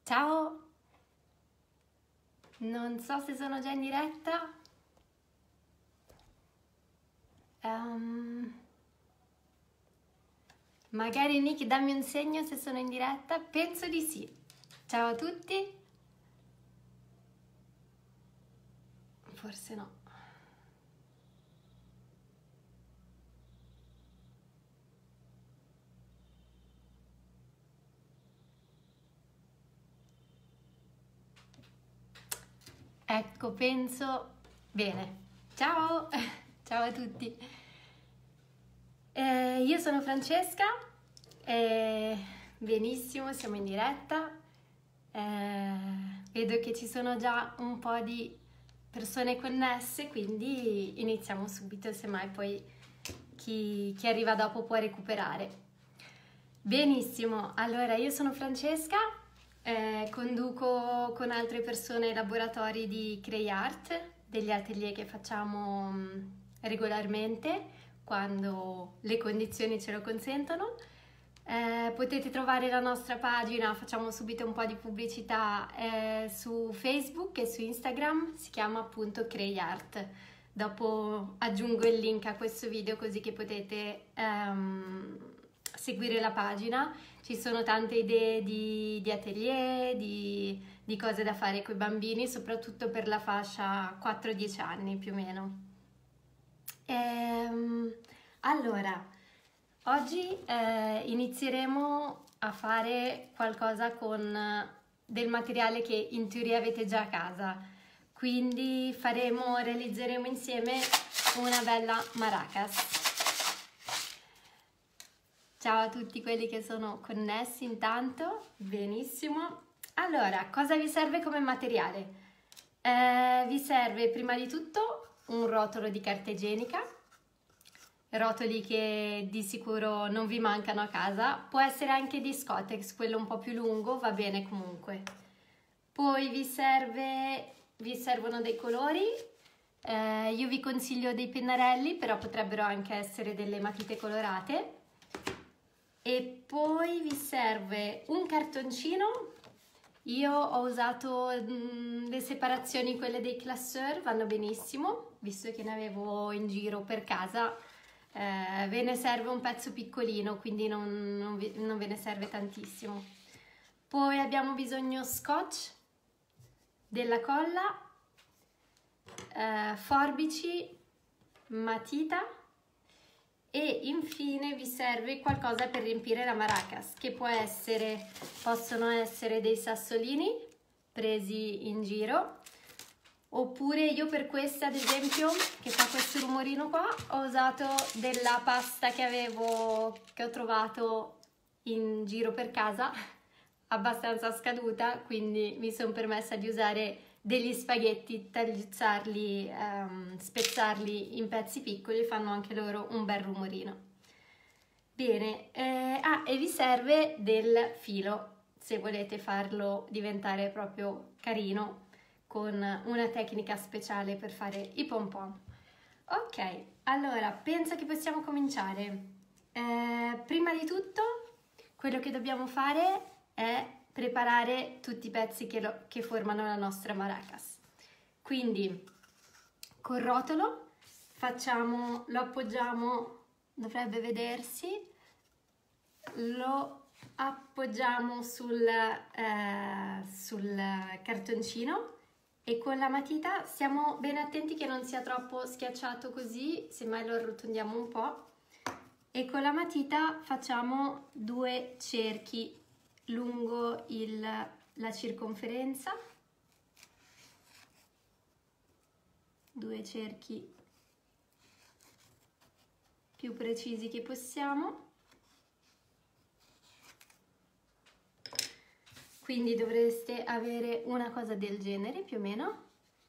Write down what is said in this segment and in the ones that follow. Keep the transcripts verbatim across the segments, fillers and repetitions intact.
Ciao! Non so se sono già in diretta. Um, magari Nick dammi un segno se sono in diretta. Penso di sì. Ciao a tutti. Forse no. Ecco, penso... Bene. Ciao! Ciao a tutti. Eh, io sono Francesca. Eh, benissimo, siamo in diretta. Eh, vedo che ci sono già un po' di persone connesse, quindi iniziamo subito, semmai poi chi, chi arriva dopo può recuperare. Benissimo, allora io sono Francesca. Eh, conduco con altre persone i laboratori di CreArt, degli atelier che facciamo mh, regolarmente quando le condizioni ce lo consentono. Eh, potete trovare la nostra pagina, facciamo subito un po' di pubblicità, eh, su Facebook e su Instagram, si chiama appunto CreArt. Dopo aggiungo il link a questo video così che potete um, seguire la pagina. Ci sono tante idee di, di atelier, di, di cose da fare con i bambini, soprattutto per la fascia quattro dieci anni più o meno. Ehm, allora, oggi eh, inizieremo a fare qualcosa con del materiale che in teoria avete già a casa. Quindi faremo, realizzeremo insieme una bella maracas. Ciao a tutti quelli che sono connessi intanto, benissimo. Allora, cosa vi serve come materiale? Eh, vi serve prima di tutto un rotolo di carta igienica, rotoli che di sicuro non vi mancano a casa, può essere anche di Scottex, quello un po' più lungo, va bene comunque. Poi vi, serve, vi servono dei colori, eh, io vi consiglio dei pennarelli, però potrebbero anche essere delle matite colorate. E poi vi serve un cartoncino. Io ho usato mh, le separazioni, quelle dei classeur, vanno benissimo, visto che ne avevo in giro per casa. Eh, ve ne serve un pezzo piccolino, quindi non, non, vi, non ve ne serve tantissimo. Poi abbiamo bisogno scotch, della colla, eh, forbici, matita e infine vi serve qualcosa per riempire la maracas, che può essere, possono essere dei sassolini presi in giro, oppure io per questa ad esempio, che fa questo rumorino qua, ho usato della pasta che avevo, che ho trovato in giro per casa, abbastanza scaduta, quindi mi sono permessa di usare degli spaghetti, tagliuzzarli, um, spezzarli in pezzi piccoli, fanno anche loro un bel rumorino. Bene, eh, ah, e vi serve del filo, se volete farlo diventare proprio carino, con una tecnica speciale per fare i pom pom. Ok, allora, penso che possiamo cominciare. Eh, prima di tutto, quello che dobbiamo fare è preparare tutti i pezzi che, lo, che formano la nostra maracas. Quindi col rotolo facciamo, lo appoggiamo, dovrebbe vedersi, lo appoggiamo sul, eh, sul cartoncino e con la matita stiamo bene attenti che non sia troppo schiacciato così, semmai lo arrotondiamo un po', e con la matita facciamo due cerchi lungo il, la circonferenza, due cerchi più precisi che possiamo, quindi dovreste avere una cosa del genere più o meno.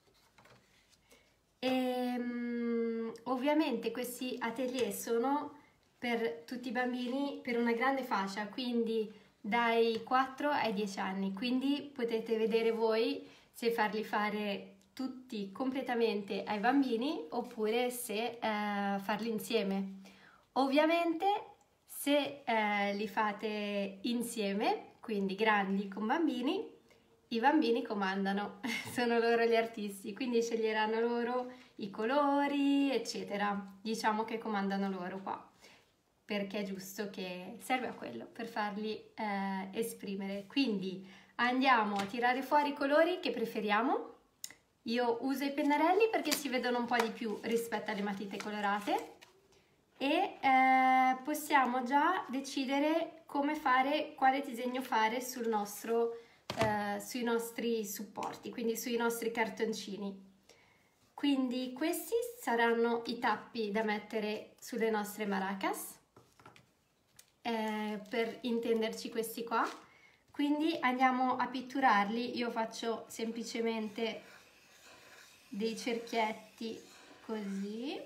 E, um, ovviamente questi atelier sono per tutti i bambini, per una grande fascia, quindi dai quattro ai dieci anni, quindi potete vedere voi se farli fare tutti completamente ai bambini oppure se eh, farli insieme. Ovviamente se eh, li fate insieme, quindi grandi con bambini, i bambini comandano, sono loro gli artisti, quindi sceglieranno loro i colori, eccetera. Diciamo che comandano loro qua, perché è giusto, che serve a quello, per farli eh, esprimere. Quindi andiamo a tirare fuori i colori che preferiamo. Io uso i pennarelli perché si vedono un po' di più rispetto alle matite colorate e eh, possiamo già decidere come fare, quale disegno fare sul nostro, eh, sui nostri supporti, quindi sui nostri cartoncini. Quindi questi saranno i tappi da mettere sulle nostre maracas, eh, per intenderci questi qua. Quindi andiamo a pitturarli. Io faccio semplicemente dei cerchietti così,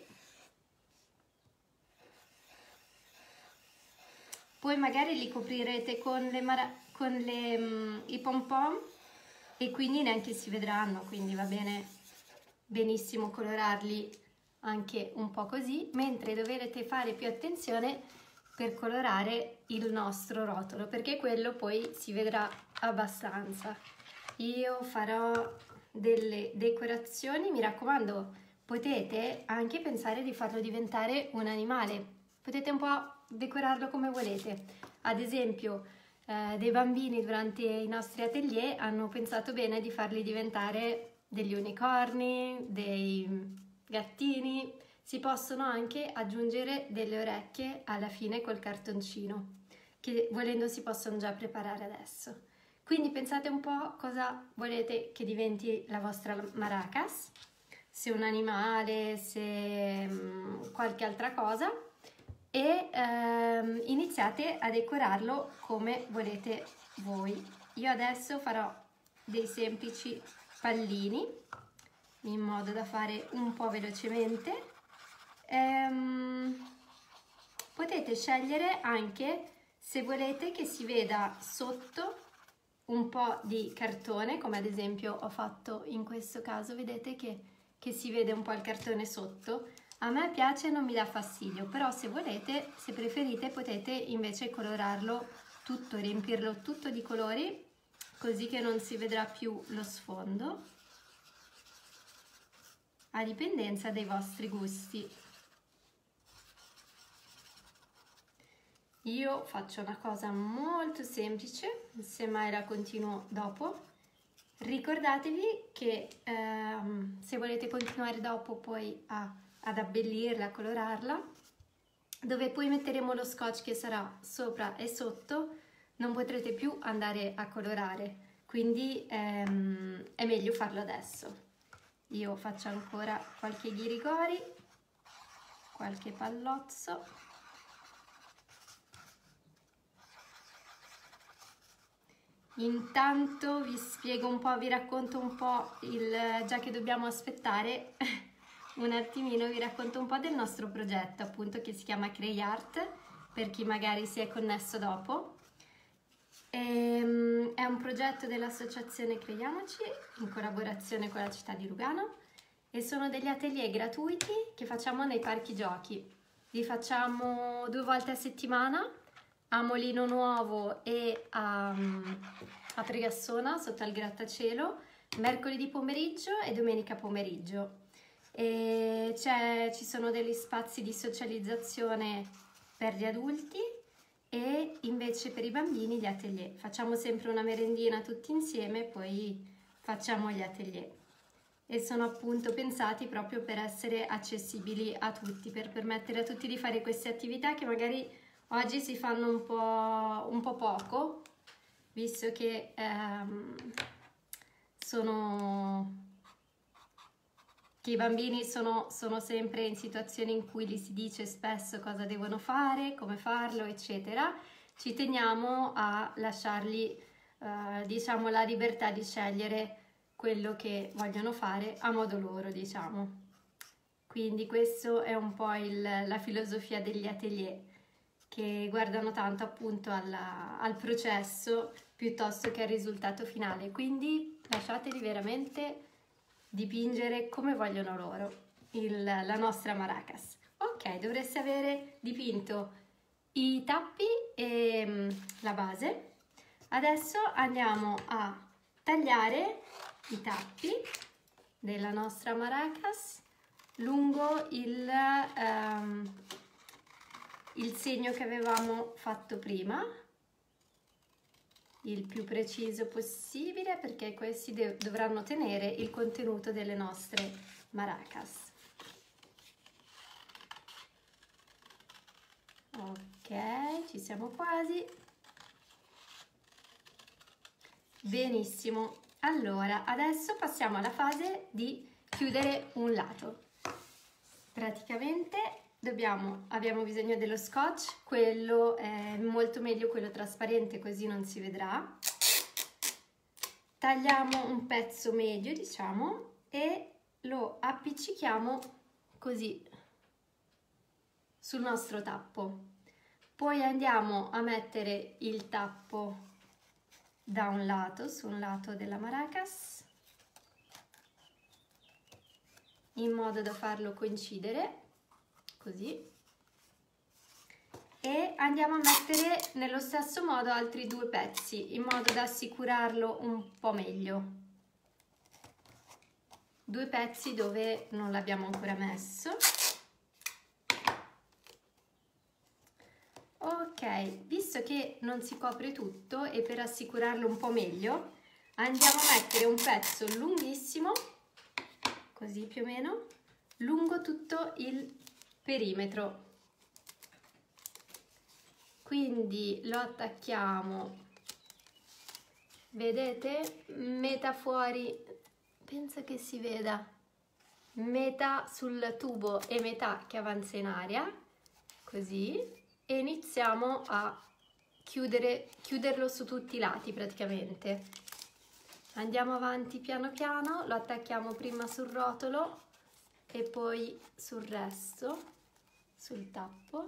poi magari li coprirete con, le mara con le, um, i pom pom e quindi neanche si vedranno, quindi va bene benissimo colorarli anche un po' così, mentre dovrete fare più attenzione per colorare il nostro rotolo, perché quello poi si vedrà abbastanza. Io farò delle decorazioni, mi raccomando, potete anche pensare di farlo diventare un animale, potete un po' decorarlo come volete. Ad esempio eh, dei bambini durante i nostri atelier hanno pensato bene di farli diventare degli unicorni, dei gattini. Si possono anche aggiungere delle orecchie alla fine col cartoncino, che volendo si possono già preparare adesso. Quindi pensate un po' cosa volete che diventi la vostra maracas, se un animale, se um, qualche altra cosa, e um, iniziate a decorarlo come volete voi. Io adesso farò dei semplici pallini in modo da fare un po' velocemente. Um, potete scegliere anche se volete che si veda sotto un po' di cartone, come ad esempio ho fatto in questo caso, vedete che, che si vede un po' il cartone sotto. A me piace e non mi dà fastidio, però se volete, se preferite, potete invece colorarlo tutto, riempirlo tutto di colori, così che non si vedrà più lo sfondo, a dipendenza dei vostri gusti. Io faccio una cosa molto semplice, semmai la continuo dopo. Ricordatevi che ehm, se volete continuare dopo poi a, ad abbellirla, a colorarla, dove poi metteremo lo scotch che sarà sopra e sotto, non potrete più andare a colorare, quindi ehm, è meglio farlo adesso. Io faccio ancora qualche ghirigori, qualche pallozzo. Intanto vi spiego un po', vi racconto un po', il, già che dobbiamo aspettare un attimino, vi racconto un po' del nostro progetto, appunto, che si chiama CrayArt, per chi magari si è connesso dopo. Ehm, è un progetto dell'associazione Creiamoci in collaborazione con la città di Lugano e sono degli atelier gratuiti che facciamo nei parchi giochi. Li facciamo due volte a settimana, a Molino Nuovo e a, a Pregassona sotto al grattacielo, mercoledì pomeriggio e domenica pomeriggio. E ci sono degli spazi di socializzazione per gli adulti e invece per i bambini gli atelier. Facciamo sempre una merendina tutti insieme, poi facciamo gli atelier. E sono appunto pensati proprio per essere accessibili a tutti, per permettere a tutti di fare queste attività che magari oggi si fanno un po', un po' poco, visto che ehm, sono, che i bambini sono, sono sempre in situazioni in cui gli si dice spesso cosa devono fare, come farlo, eccetera. Ci teniamo a lasciargli, eh, diciamo, la libertà di scegliere quello che vogliono fare a modo loro, diciamo. Quindi questo è un po' il, la filosofia degli atelier, che guardano tanto appunto alla, al processo piuttosto che al risultato finale, quindi lasciateli veramente dipingere come vogliono loro il, la nostra maracas. Ok, dovreste avere dipinto i tappi e la base. Adesso andiamo a tagliare i tappi della nostra maracas lungo il, um, il segno che avevamo fatto prima, il più preciso possibile, perché questi dovranno tenere il contenuto delle nostre maracas. Ok, ci siamo quasi. Benissimo. Allora, adesso passiamo alla fase di chiudere un lato. Praticamente dobbiamo, abbiamo bisogno dello scotch, quello è molto meglio quello trasparente, così non si vedrà. Tagliamo un pezzo medio, diciamo, e lo appiccichiamo così sul nostro tappo. Poi andiamo a mettere il tappo da un lato, su un lato della maracas, in modo da farlo coincidere, così, e andiamo a mettere nello stesso modo altri due pezzi, in modo da assicurarlo un po' meglio. Due pezzi dove non l'abbiamo ancora messo. Ok, visto che non si copre tutto e per assicurarlo un po' meglio, andiamo a mettere un pezzo lunghissimo, così più o meno, lungo tutto il perimetro. Quindi lo attacchiamo, vedete? Metà fuori, penso che si veda, metà sul tubo e metà che avanza in aria, così. E iniziamo a chiudere, chiuderlo su tutti i lati praticamente. Andiamo avanti piano piano, lo attacchiamo prima sul rotolo e poi sul resto, sul tappo,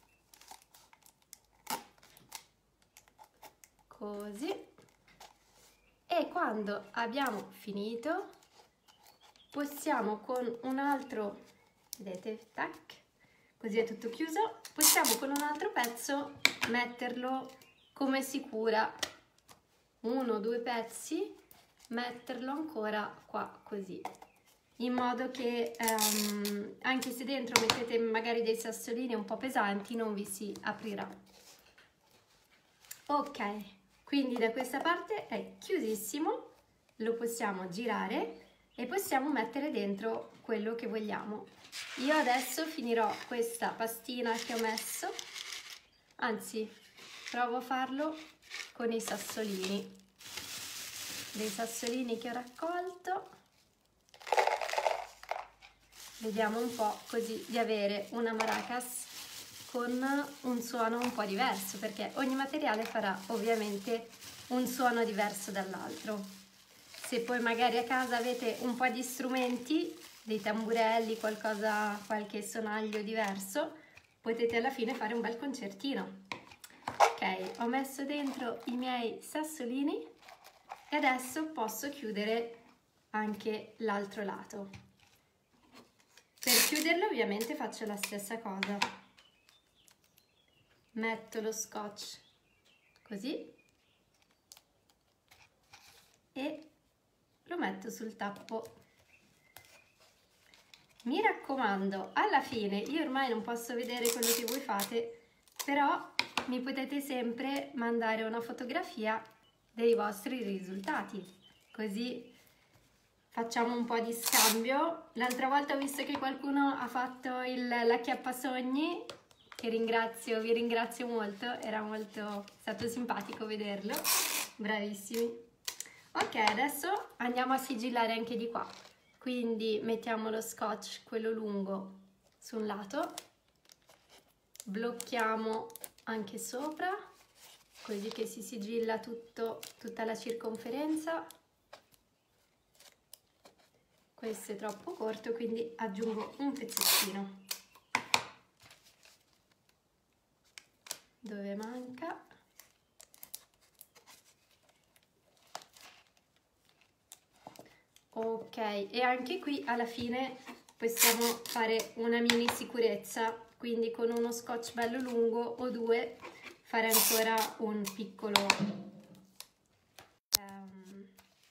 così. E quando abbiamo finito possiamo con un altro, vedete, tac, così è tutto chiuso, possiamo con un altro pezzo metterlo come sicura, uno o due pezzi, metterlo ancora qua così, in modo che um, anche se dentro mettete magari dei sassolini un po' pesanti non vi si aprirà. Ok, quindi da questa parte è chiusissimo, lo possiamo girare e possiamo mettere dentro quello che vogliamo. Io adesso finirò questa pastina che ho messo, anzi provo a farlo con i sassolini, dei sassolini che ho raccolto. Vediamo un po' così di avere una maracas con un suono un po' diverso, perché ogni materiale farà ovviamente un suono diverso dall'altro. Se poi magari a casa avete un po' di strumenti, dei tamburelli, qualcosa, qualche sonaglio diverso, potete alla fine fare un bel concertino. Ok, ho messo dentro i miei sassolini e adesso posso chiudere anche l'altro lato. Per chiuderlo ovviamente faccio la stessa cosa. Metto lo scotch così e lo metto sul tappo. Mi raccomando, alla fine io ormai non posso vedere quello che voi fate, però mi potete sempre mandare una fotografia dei vostri risultati, così facciamo un po' di scambio. L'altra volta ho visto che qualcuno ha fatto il, l'acchiappasogni, che ringrazio, vi ringrazio molto, era molto è stato simpatico vederlo, bravissimi. Ok, adesso andiamo a sigillare anche di qua. Quindi mettiamo lo scotch, quello lungo, su un lato, blocchiamo anche sopra, così che si sigilla tutto, tutta la circonferenza. Questo è troppo corto, quindi aggiungo un pezzettino dove manca. Ok, e anche qui alla fine possiamo fare una mini sicurezza, quindi con uno scotch bello lungo o due fare ancora un piccolo um,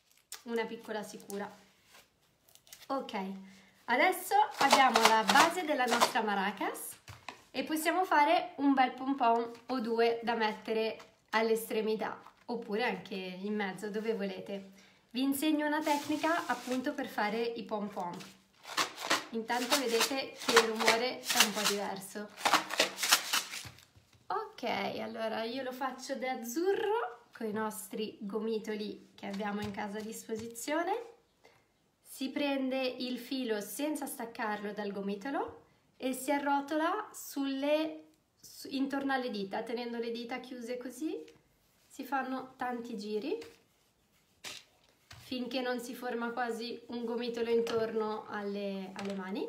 una piccola sicura. Ok, adesso abbiamo la base della nostra maracas e possiamo fare un bel pompon o due da mettere all'estremità oppure anche in mezzo, dove volete. Vi insegno una tecnica appunto per fare i pompon. Intanto vedete che il rumore è un po' diverso. Ok, allora io lo faccio da azzurro con i nostri gomitoli che abbiamo in casa a disposizione. Si prende il filo senza staccarlo dal gomitolo e si arrotola sulle, intorno alle dita, tenendo le dita chiuse così. Si fanno tanti giri finché non si forma quasi un gomitolo intorno alle, alle mani.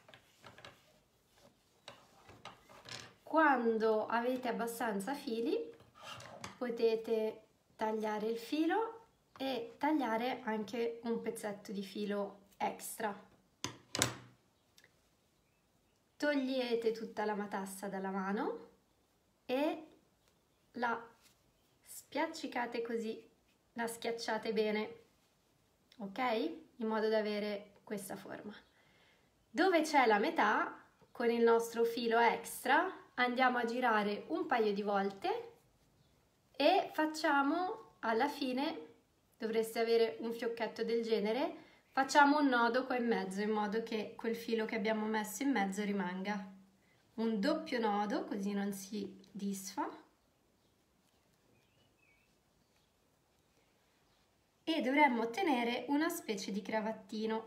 Quando avete abbastanza fili potete tagliare il filo e tagliare anche un pezzetto di filo extra. Togliete tutta la matassa dalla mano e la spiaccicate così, la schiacciate bene, ok? In modo da avere questa forma. Dove c'è la metà, con il nostro filo extra andiamo a girare un paio di volte e facciamo alla fine, dovreste avere un fiocchetto del genere, facciamo un nodo qua in mezzo in modo che quel filo che abbiamo messo in mezzo rimanga. Un doppio nodo così non si disfa. E dovremmo ottenere una specie di cravattino.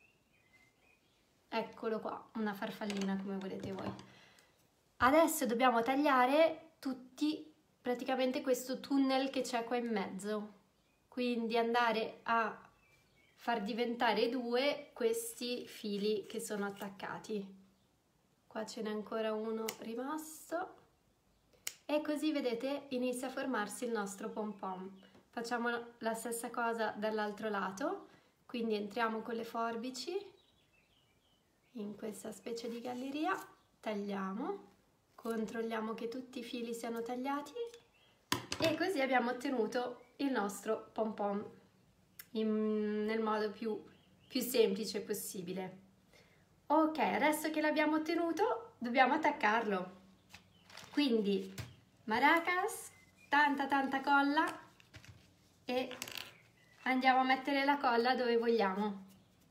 Eccolo qua, una farfallina come volete voi. Adesso dobbiamo tagliare tutti, praticamente questo tunnel che c'è qua in mezzo. Quindi andare a far diventare due questi fili che sono attaccati. Qua ce n'è ancora uno rimasto. E così vedete inizia a formarsi il nostro pompon. Facciamo la stessa cosa dall'altro lato, quindi entriamo con le forbici in questa specie di galleria, tagliamo, controlliamo che tutti i fili siano tagliati e così abbiamo ottenuto il nostro pompon in, nel modo più, più semplice possibile. Ok, adesso che l'abbiamo ottenuto dobbiamo attaccarlo, quindi maracas, tanta tanta colla e andiamo a mettere la colla dove vogliamo.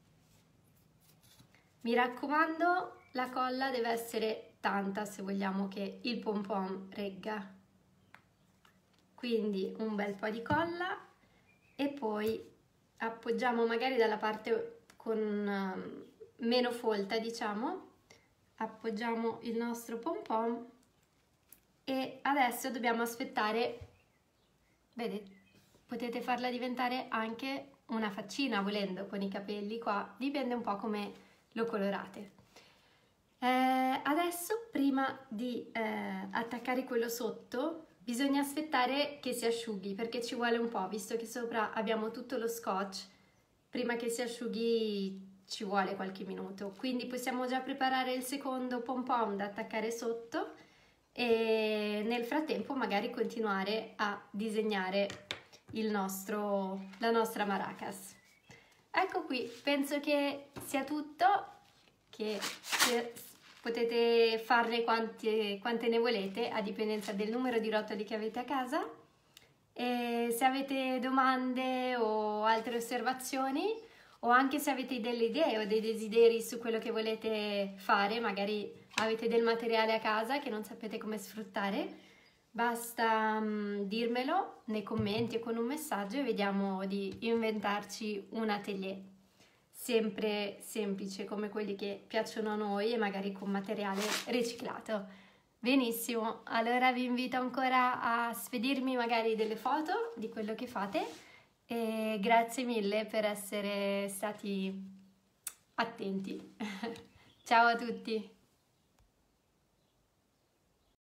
Mi raccomando, la colla deve essere tanta se vogliamo che il pompon regga. Quindi un bel po' di colla e poi appoggiamo magari dalla parte con uh, meno folta, diciamo, appoggiamo il nostro pompon e adesso dobbiamo aspettare, vedete, potete farla diventare anche una faccina volendo con i capelli qua, dipende un po' come lo colorate. Eh, adesso prima di eh, attaccare quello sotto bisogna aspettare che si asciughi perché ci vuole un po', visto che sopra abbiamo tutto lo scotch, prima che si asciughi ci vuole qualche minuto, quindi possiamo già preparare il secondo pompon da attaccare sotto e nel frattempo magari continuare a disegnare il nostro, la nostra maracas. Ecco qui, penso che sia tutto, che potete farne quante, quante ne volete a dipendenza del numero di rotoli che avete a casa. E se avete domande o altre osservazioni o anche se avete delle idee o dei desideri su quello che volete fare, magari avete del materiale a casa che non sapete come sfruttare, basta um, dirmelo nei commenti o con un messaggio e vediamo di inventarci un atelier sempre semplice come quelli che piacciono a noi e magari con materiale riciclato. Benissimo, allora vi invito ancora a spedirmi magari delle foto di quello che fate e grazie mille per essere stati attenti. Ciao a tutti!